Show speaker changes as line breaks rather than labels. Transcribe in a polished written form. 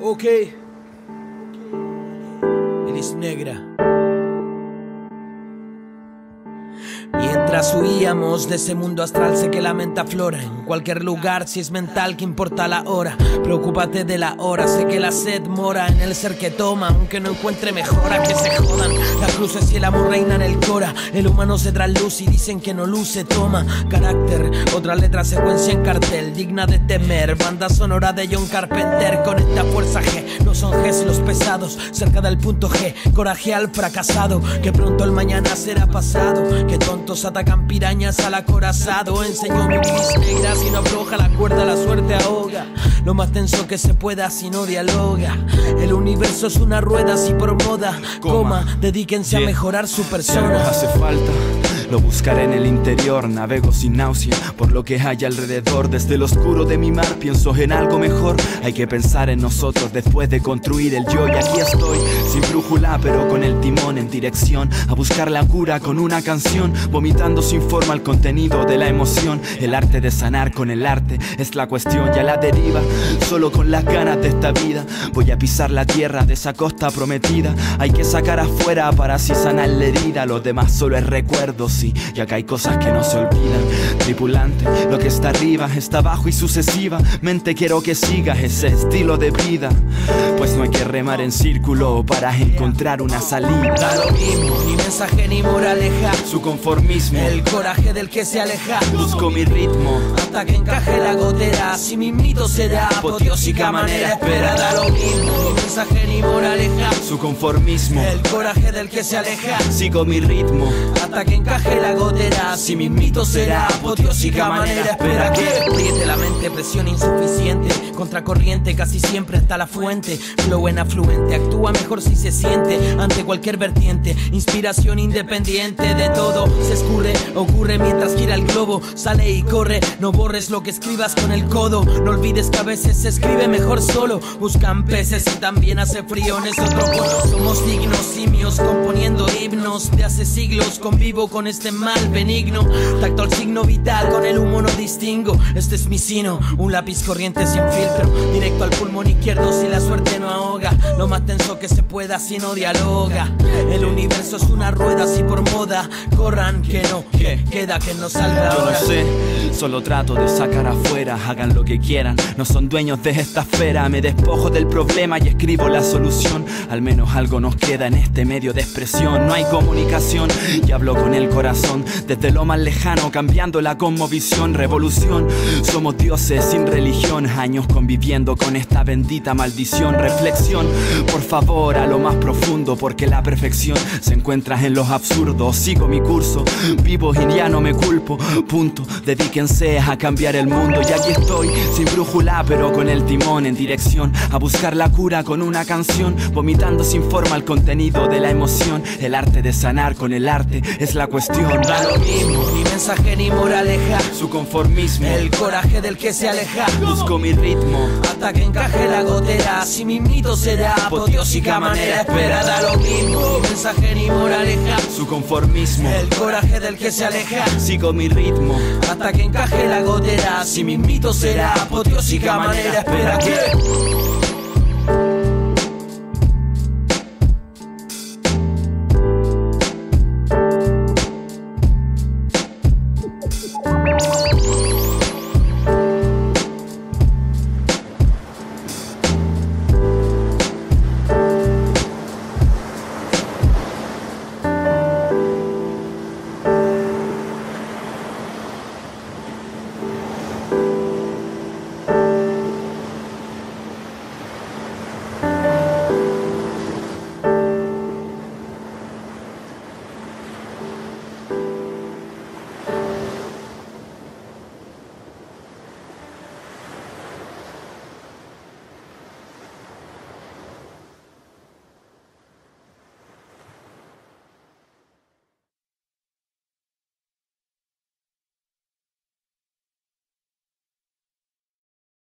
Ok. Eres negra. Mientras huíamos de ese mundo astral, sé que la mente aflora en cualquier lugar. Si es mental, que importa la hora. Preocúpate de la hora, sé que la sed mora en el ser que toma, aunque no encuentre mejora, que se jodan. La cruz es y el amor reina en el cora. El humano se trasluz y dicen que no luce, toma carácter. Otra letra, secuencia en cartel, digna de temer. Banda sonora de John Carpenter con esta fuerza G. No son Gs los pesados, cerca del punto G. Coraje al fracasado, que pronto el mañana será pasado. Que tontos atacan pirañas al acorazado. Enseñó mi bilis negra, si no afloja la cuerda la suerte ahoga. Lo más tenso que se pueda si no dialoga. El universo es una rueda, si por moda coma, dedíquense a mejorar su persona.
Si algo hace falta, lo buscaré en el interior. Navego sin náusea por lo que hay alrededor. Desde el oscuro de mi mar pienso en algo mejor. Hay que pensar en nosotros después de construir el yo. Y aquí estoy, sin brújula pero con el timón en dirección a buscar la cura con una canción. Vomitando sin forma el contenido de la emoción. El arte de sanar con el arte es la cuestión. Ya la deriva, solo con las ganas de esta vida. Voy a pisar la tierra de esa costa prometida. Hay que sacar afuera para así sanar la herida. Los demás solo es recuerdo, sí, y acá hay cosas que no se olvidan. Tripulante, lo que está arriba está abajo y sucesivamente quiero que sigas ese estilo de vida. Pues no hay que remar en círculo para encontrar una salida.
Da lo mismo, ni mensaje ni moraleja.
Su conformismo,
el coraje del que se aleja.
Busco mi ritmo
hasta que encaje la gotera. Si mi mito será apoteósica manera. Espera, da lo mismo, ni mensaje ni moraleja.
Su conformismo,
el coraje del que se aleja.
Sigo mi ritmo
hasta que encaje la gotera. Si mi mito será apoteósica manera. Espera que ríete la mente, presión insuficiente. Contracorriente casi siempre hasta la fuente. Flow en afluente, actúa mejor si se siente ante cualquier vertiente. Inspiración independiente de todo. Se escurre, ocurre mientras gira el globo. Sale y corre, no borres lo que escribas con el codo. No olvides que a veces se escribe mejor solo. Buscan peces y también hace frío en ese otro cono. Somos dignos simios componiendo himnos de hace siglos. Convivo con este mal benigno. Tacto al signo vital, con el humo no distingo. Este es mi sino, un lápiz corriente sin filtro. Directo al pulmón izquierdo si la suerte no ahoga. Lo más tenso que se pueda si no dialoga. El universo es una rueda, si por moda corran, que no, que queda que no salga ahora.
Yo no sé, solo trato de sacar afuera. Hagan lo que quieran, no son dueños de esta esfera. Me despojo del problema y escribo la solución. Al menos algo nos queda en este medio de expresión. No hay comunicación y hablo con el corazón. Desde lo más lejano, cambiando la cosmovisión. Revolución, somos dioses sin religión. Años conviviendo con esta bendita maldición. Reflexión, por favor, a lo más profundo, porque la perfección se encuentra en los absurdos. Sigo mi curso, vivo y ya no me culpo. Punto, dedíquense a cambiar el mundo. Y aquí estoy, sin brújula pero con el timón en dirección a buscar la cura con una canción. Vomitando sin forma el contenido de la emoción. El arte de sanar con el arte es la cuestión.
Da lo mismo, ni mensaje ni moraleja.
Su conformismo,
el coraje del que se aleja.
Busco mi ritmo
hasta que encaje la gotera. Si mi mito será apoteósica manera. Espera, da lo mismo, ni mensaje ni moraleja.
Su conformismo,
el coraje del que se aleja.
Sigo mi ritmo
hasta que encaje la gotera. Si mi mito será apoteósica manera. Espera que